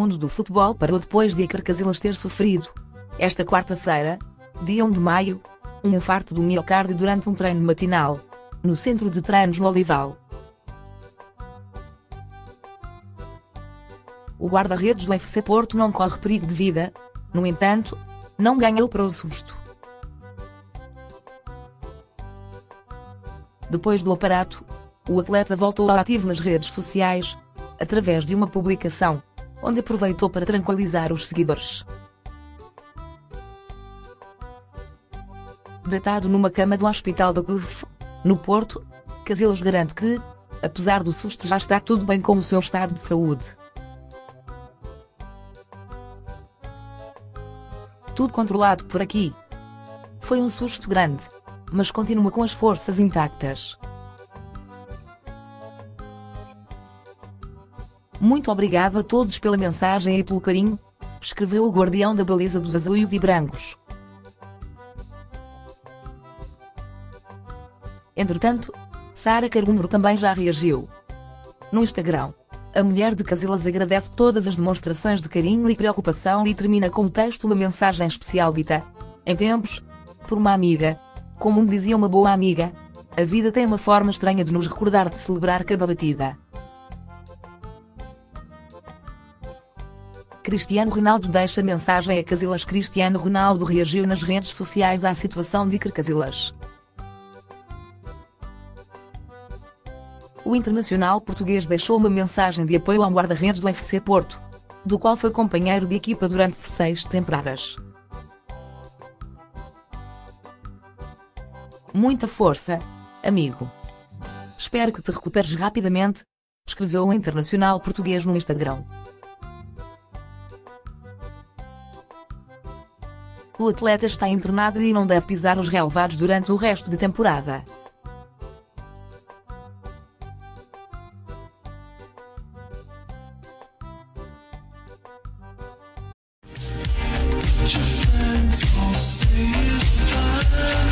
mundo do futebol parou depois de Iker Casillas ter sofrido, esta quarta-feira, dia 1 de maio, um infarto do miocárdio durante um treino matinal, no centro de treinos no Olival. O guarda-redes do FC Porto não corre perigo de vida, no entanto, não ganhou para o susto. Depois do aparato, o atleta voltou ao ativo nas redes sociais, através de uma publicação, onde aproveitou para tranquilizar os seguidores. Deitado numa cama do Hospital da CUF, no Porto, Casillas garante que, apesar do susto, já está tudo bem com o seu estado de saúde. Tudo controlado por aqui. Foi um susto grande, mas continua com as forças intactas. Muito obrigado a todos pela mensagem e pelo carinho, escreveu o guardião da baliza dos azuis e brancos. Entretanto, Sara Cargumbro também já reagiu. No Instagram, a mulher de Casillas agradece todas as demonstrações de carinho e preocupação e termina com o texto uma mensagem especial dita: em tempos, por uma amiga, como me dizia uma boa amiga, a vida tem uma forma estranha de nos recordar de celebrar cada batida. Cristiano Ronaldo deixa mensagem a Casillas. Cristiano Ronaldo reagiu nas redes sociais à situação de Iker Casillas. O internacional português deixou uma mensagem de apoio ao guarda-redes do FC Porto, do qual foi companheiro de equipa durante 6 temporadas. Muita força, amigo. Espero que te recuperes rapidamente, escreveu o internacional português no Instagram. O atleta está internado e não deve pisar os relevados durante o resto da temporada. Your friends all say it's fine.